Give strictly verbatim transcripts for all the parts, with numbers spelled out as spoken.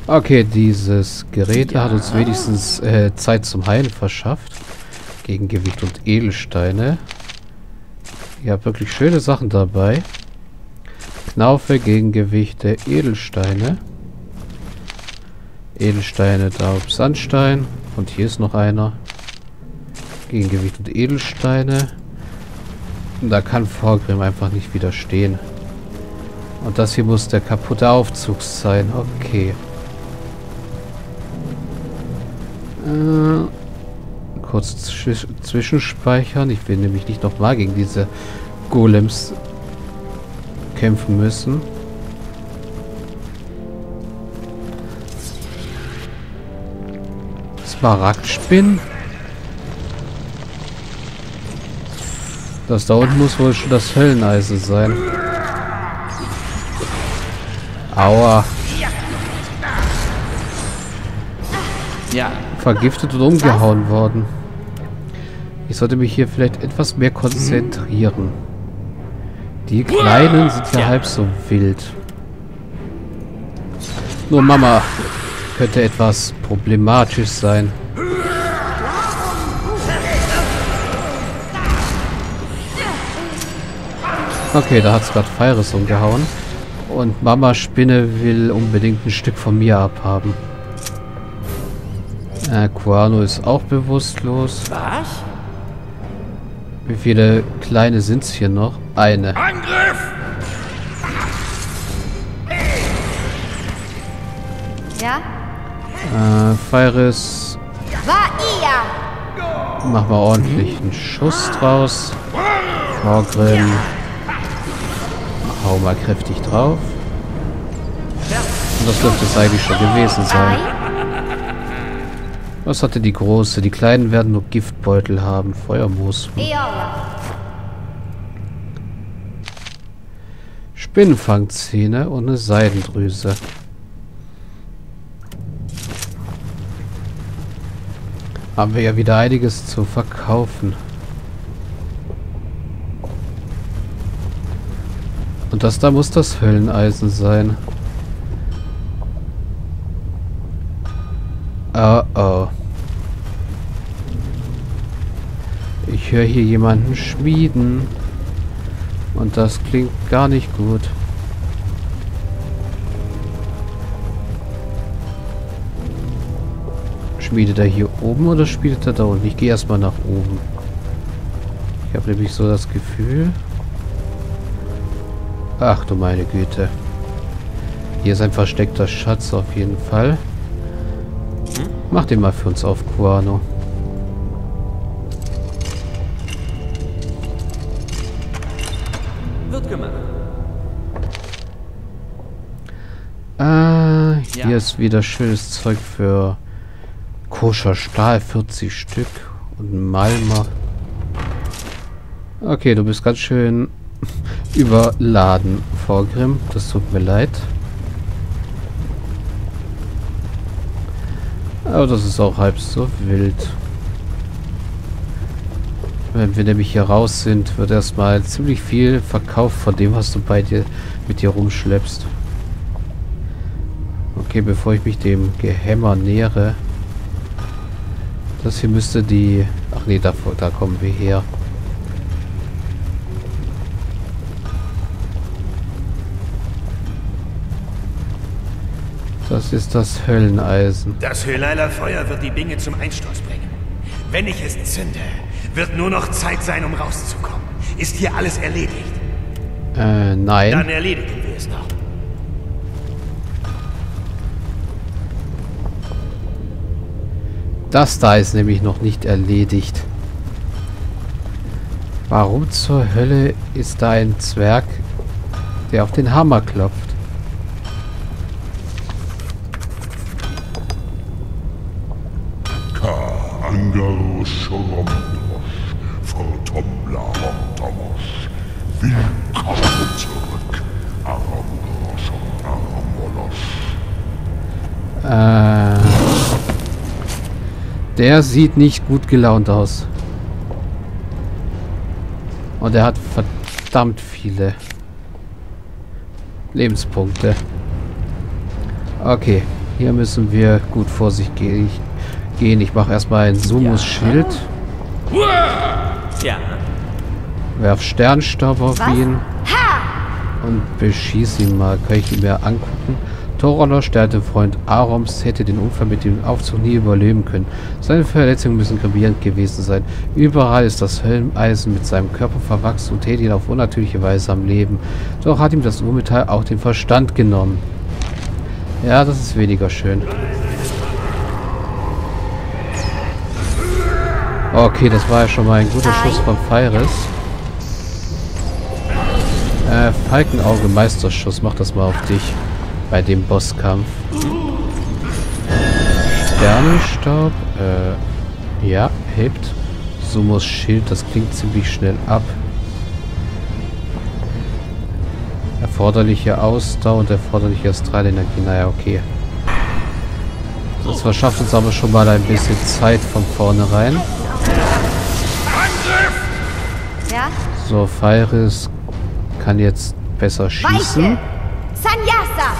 Okay, dieses Gerät ja. hat uns wenigstens äh, Zeit zum Heilen verschafft. Gegengewicht und Edelsteine. Ihr habt wirklich schöne Sachen dabei. Knaufe, Gegengewichte, Edelsteine. Edelsteine, da auf Sandstein. Und hier ist noch einer. Gegengewicht und Edelsteine. Und da kann Vorgrim einfach nicht widerstehen. Und das hier muss der kaputte Aufzug sein. Okay. Äh, kurz zwisch zwischenspeichern. Ich will nämlich nicht nochmal gegen diese Golems kämpfen müssen. Smaragdspinnen? Das da unten muss wohl schon das Hölleneisen sein. Aua. Ja. Vergiftet und umgehauen worden. Ich sollte mich hier vielleicht etwas mehr konzentrieren. Die Kleinen sind ja halb so wild. Nur Mama könnte etwas problematisch sein. Okay, da hat es gerade Fires umgehauen. Und Mama Spinne will unbedingt ein Stück von mir abhaben. Äh, Kuano ist auch bewusstlos. Was? Wie viele kleine sind es hier noch? Eine. Angriff! Ja? Äh, Fires. War ihr! Machen wir ordentlich einen Schuss draus. Vorgrim. Hau mal kräftig drauf. Und das dürfte es eigentlich schon gewesen sein. Was hatte die große? Die kleinen werden nur Giftbeutel haben. Feuermoos. Spinnenfangzähne und eine Seidendrüse. Haben wir ja wieder einiges zu verkaufen. Und das da muss das Hölleneisen sein. Oh oh. Ich höre hier jemanden schmieden. Und das klingt gar nicht gut. Schmiedet er hier oben oder schmiedet er da unten? Ich gehe erstmal nach oben. Ich habe nämlich so das Gefühl... Ach du meine Güte. Hier ist ein versteckter Schatz auf jeden Fall. Mach den mal für uns auf, Kuano. Wird gemacht. Ah, hier Ja. ist wieder schönes Zeug für koscher Stahl, vierzig Stück. Und Malmer. Okay, du bist ganz schön überladen, Vorgrim. Das tut mir leid. Aber das ist auch halb so wild. Wenn wir nämlich hier raus sind, wird erstmal ziemlich viel verkauft von dem, was du bei dir mit dir rumschleppst. Okay, bevor ich mich dem Gehämmer nähere. Das hier müsste die... Ach nee, da, da kommen wir her. Das ist das Hölleneisen. Das Höhleiler Feuer wird die Binge zum Einsturz bringen. Wenn ich es zünde, wird nur noch Zeit sein, um rauszukommen. Ist hier alles erledigt? Äh, nein. Dann erledigen wir es noch. Das da ist nämlich noch nicht erledigt. Warum zur Hölle ist da ein Zwerg, der auf den Hammer klopft? Angaro Shoromdosh, Fortombla Homtomosh, willkommen zurück, Aramdosh und Aramolosh. Äh, der sieht nicht gut gelaunt aus. Und er hat verdammt viele Lebenspunkte. Okay, Hier müssen wir gut vor sich ge gehen. Ich mache erstmal ein Sumus-Schild. Ja. Werf Sternstaub auf Was? ihn. Und beschieß ihn mal. Kann ich ihn mir angucken? Torolos, der alte Freund Aroms, hätte den Unfall mit dem Aufzug nie überleben können. Seine Verletzungen müssen gravierend gewesen sein. Überall ist das Hölleneisen mit seinem Körper verwachsen und hält ihn auf unnatürliche Weise am Leben. Doch hat ihm das Urmetall auch den Verstand genommen. Ja, das ist weniger schön. Okay, das war ja schon mal ein guter Schuss von Phyris. Äh, Falkenauge, Meisterschuss, mach das mal auf dich. Bei dem Bosskampf. Sternenstaub. Äh, ja, hebt. Sumos Schild, das klingt ziemlich schnell ab. Erforderliche Ausdauer und erforderliche Astralenergie. Naja, okay. Das verschafft uns aber schon mal ein bisschen Zeit von vornherein. Ja? So, Phyris kann jetzt besser schießen. Weiche! Sanyasa!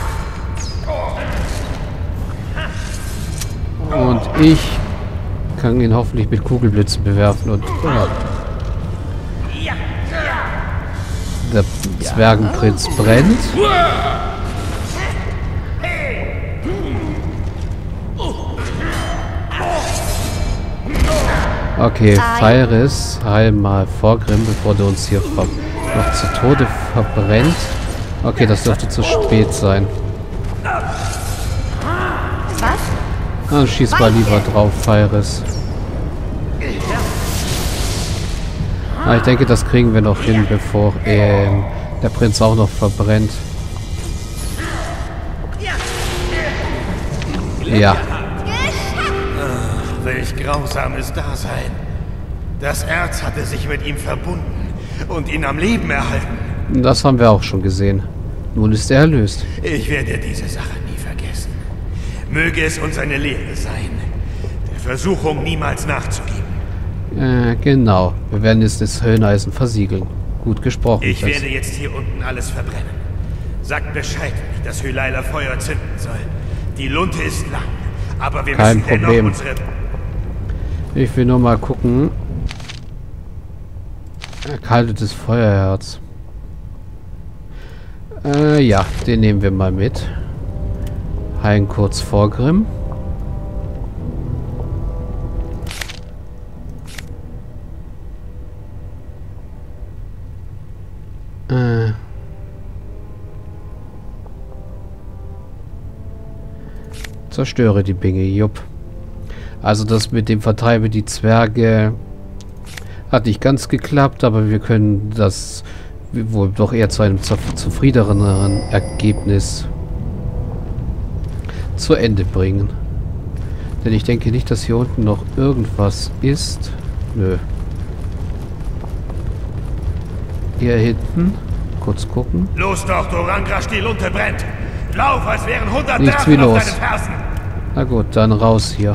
Und ich kann ihn hoffentlich mit Kugelblitzen bewerfen und ja. Der Zwergenprinz brennt. Okay, Phyris, heil mal Vorgrim, bevor der uns hier noch zu Tode verbrennt. Okay, das dürfte zu spät sein. Was? Dann schieß mal lieber drauf, Phyris. Ah, ich denke, das kriegen wir noch hin, bevor äh, der Prinz auch noch verbrennt. Ja. Ach, welch grausames Dasein. Das Erz hatte sich mit ihm verbunden und ihn am Leben erhalten. Das haben wir auch schon gesehen. Nun ist er erlöst. Ich werde diese Sache nie vergessen. Möge es uns eine Lehre sein, der Versuchung niemals nachzugeben. Äh, genau. Wir werden jetzt das Hölleneisen versiegeln. Gut gesprochen. Ich Chris. werde jetzt hier unten alles verbrennen. Sagt Bescheid, wie das Hylaila Feuer zünden soll. Die Lunte ist lang, aber wir Kein müssen Problem. dennoch unsere... Ich will nur mal gucken. Erkaltetes Feuerherz. Äh, ja, den nehmen wir mal mit. Heilen kurz Vorgrim. Äh. Zerstöre die Binge, jupp. Also das mit dem Vertreibe die Zwerge hat nicht ganz geklappt, aber wir können das wohl doch eher zu einem zufriedeneren Ergebnis zu Ende bringen. Denn ich denke nicht, dass hier unten noch irgendwas ist. Nö. Hier hinten. Kurz gucken. Los doch, Dorangrasch, die Lunte brennt! Lauf, als wären hundert Nichts wie Nerven auf los. deinen Fersen! Na gut, dann raus hier.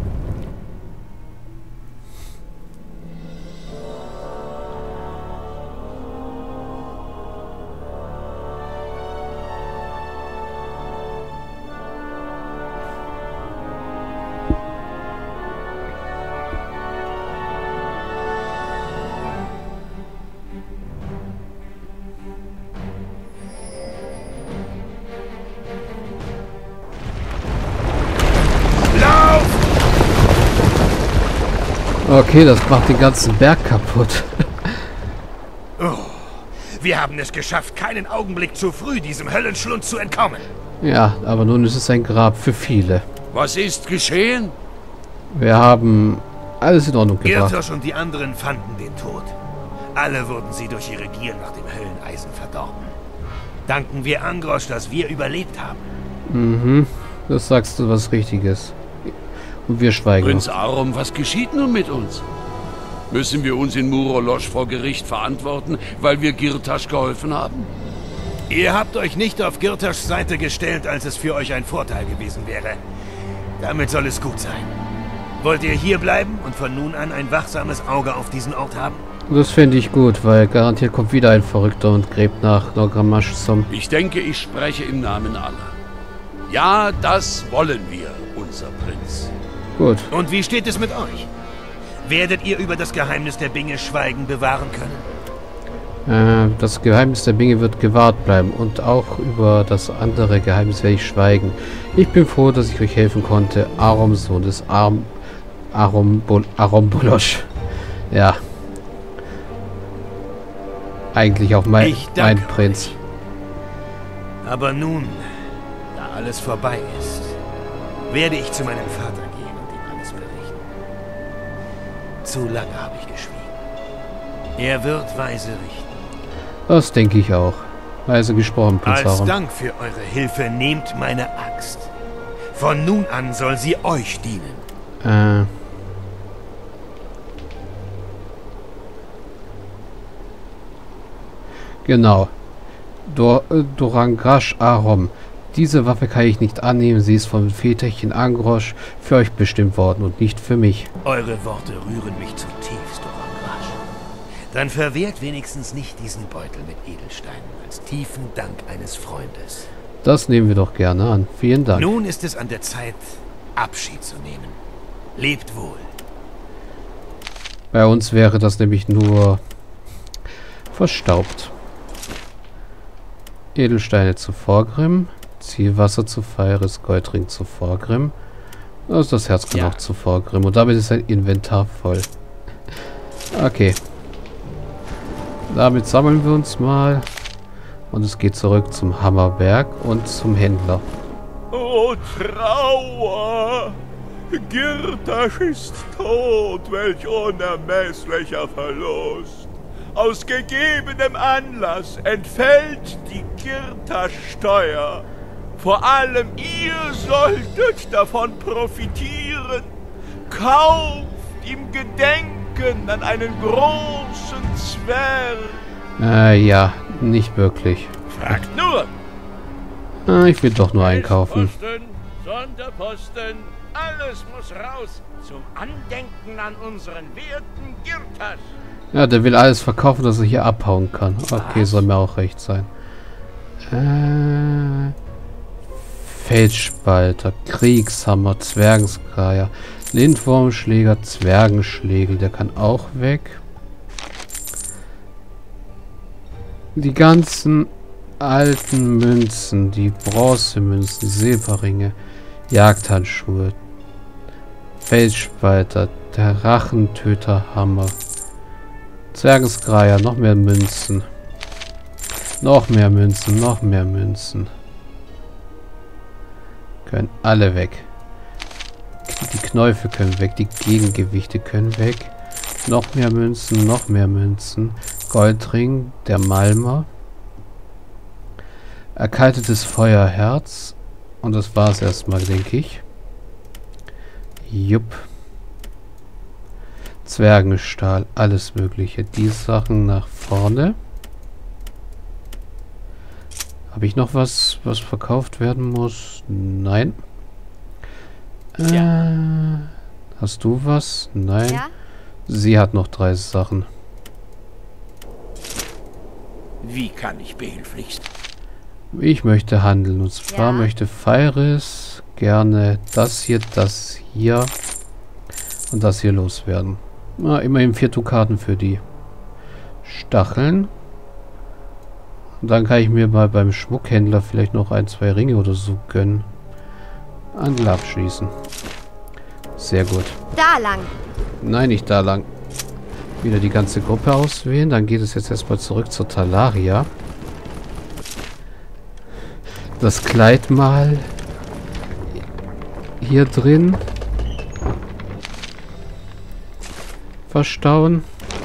Okay, das macht den ganzen Berg kaputt. Oh, wir haben es geschafft, keinen Augenblick zu früh diesem Höllenschlund zu entkommen. Ja, aber nun ist es ein Grab für viele. Was ist geschehen? Wir haben alles in Ordnung gebracht. Girtosch und die anderen fanden den Tod. Alle wurden sie durch ihre Gier nach dem Hölleneisen verdorben. Danken wir Angrosch, dass wir überlebt haben. Mhm, das sagst du was Richtiges. Und wir schweigen. Prinz Arom, was geschieht nun mit uns? Müssen wir uns in Murolosch vor Gericht verantworten, weil wir Girtasch geholfen haben? Ihr habt euch nicht auf Girtoschs Seite gestellt, als es für euch ein Vorteil gewesen wäre. Damit soll es gut sein. Wollt ihr hier bleiben und von nun an ein wachsames Auge auf diesen Ort haben? Das finde ich gut, weil garantiert kommt wieder ein Verrückter und gräbt nach Norgramash zum... Ich denke, ich spreche im Namen aller. Ja, das wollen wir, unser Prinz. Gut. Und wie steht es mit euch? Werdet ihr über das Geheimnis der Binge Schweigen bewahren können? Äh, das Geheimnis der Binge wird gewahrt bleiben. Und auch über das andere Geheimnis werde ich schweigen. Ich bin froh, dass ich euch helfen konnte. Arom, Sohn des Arm... Arombol Arombolosch. Ja. Eigentlich auch mein, Ich danke mein Prinz. euch. Aber nun, da alles vorbei ist, werde ich zu meinem Vater gehen und ihm alles berichten. Zu lange habe ich geschwiegen. Er wird weise richten. Das denke ich auch. Weise gesprochen, Prinz Als Arom. Dank für eure Hilfe nehmt meine Axt. Von nun an soll sie euch dienen. Äh... Genau. Dor Dorangrash Arom. Diese Waffe kann ich nicht annehmen. Sie ist von Väterchen Angrosch für euch bestimmt worden und nicht für mich. Eure Worte rühren mich zutiefst, Dorangrash. Dann verwehrt wenigstens nicht diesen Beutel mit Edelsteinen als tiefen Dank eines Freundes. Das nehmen wir doch gerne an. Vielen Dank. Nun ist es an der Zeit, Abschied zu nehmen. Lebt wohl. Bei uns wäre das nämlich nur verstaubt. Edelsteine zu Vorgrim, Zielwasser zu Feiris, Goldring zu Vorgrim. Das ist das Herzknochen ja. zu Vorgrim. Und damit ist sein Inventar voll. Okay. Damit sammeln wir uns mal. Und es geht zurück zum Hammerberg und zum Händler. Oh, Trauer! Girtasch ist tot, welch unermesslicher Verlust. Aus gegebenem Anlass entfällt die Girtasch-Steuer. Vor allem ihr solltet davon profitieren. Kauft im Gedenken an einen großen Zwerg. Äh, ja, nicht wirklich. Fragt nur. Ah, ich will doch nur einkaufen. Posten, Sonderposten, alles muss raus zum Andenken an unseren werten Girtasch. Ja, der will alles verkaufen, dass er hier abhauen kann. Okay, soll mir auch recht sein. Äh, Felsspalter, Kriegshammer, Zwergenskreier, Lindwurmschläger, Zwergenschlägel. Der kann auch weg. Die ganzen alten Münzen, die Bronzemünzen, Silberringe, Jagdhandschuhe, Felsspalter, der Rachentöterhammer, Zwergenskreier, noch mehr Münzen. Noch mehr Münzen, noch mehr Münzen. Können alle weg. Die Knäufe können weg, die Gegengewichte können weg. Noch mehr Münzen, noch mehr Münzen. Goldring, der Malmer. Erkaltetes Feuerherz. Und das war es erstmal, denke ich. Jupp. Zwergenstahl, alles mögliche. Die Sachen nach vorne. Habe ich noch was, was verkauft werden muss? Nein. Ja. Äh, hast du was? Nein. Ja? Sie hat noch drei Sachen. Wie kann ich behilflich sein? Ich möchte handeln. Und zwar Ja? möchte Feiris gerne das hier, das hier und das hier loswerden. Na, immerhin vier Dukaten für die Stacheln. Und dann kann ich mir mal beim Schmuckhändler vielleicht noch ein, zwei Ringe oder so gönnen. Handel abschließen. Sehr gut. Da lang. Nein, nicht da lang. Wieder die ganze Gruppe auswählen. Dann geht es jetzt erstmal zurück zur Talaria. Das Kleid mal hier drin verstauen.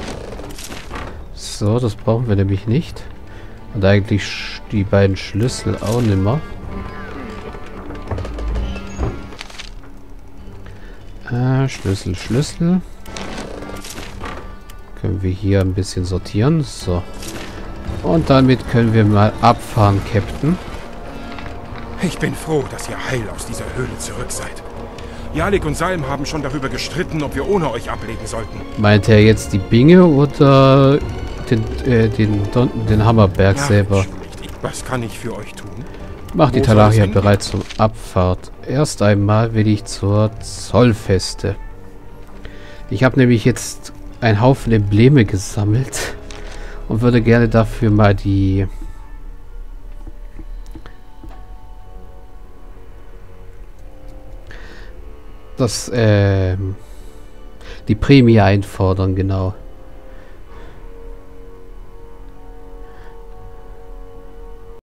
So, das brauchen wir nämlich nicht. Und eigentlich die beiden Schlüssel auch nimmer. Äh, Schlüssel, Schlüssel. Können wir hier ein bisschen sortieren. So. Und damit können wir mal abfahren, Captain. Ich bin froh, dass ihr heil aus dieser Höhle zurück seid. Jalik und Salm haben schon darüber gestritten, ob wir ohne euch ablegen sollten. Meint er jetzt die Binge oder den, äh, den, Don den Hammerberg Ja, selber? Was kann ich für euch tun? Macht die Wo soll Talaria es hingehen? bereit zum Abfahrt. Erst einmal will ich zur Zollfeste. Ich habe nämlich jetzt einen Haufen Embleme gesammelt und würde gerne dafür mal die das ähm, die Prämie einfordern, genau.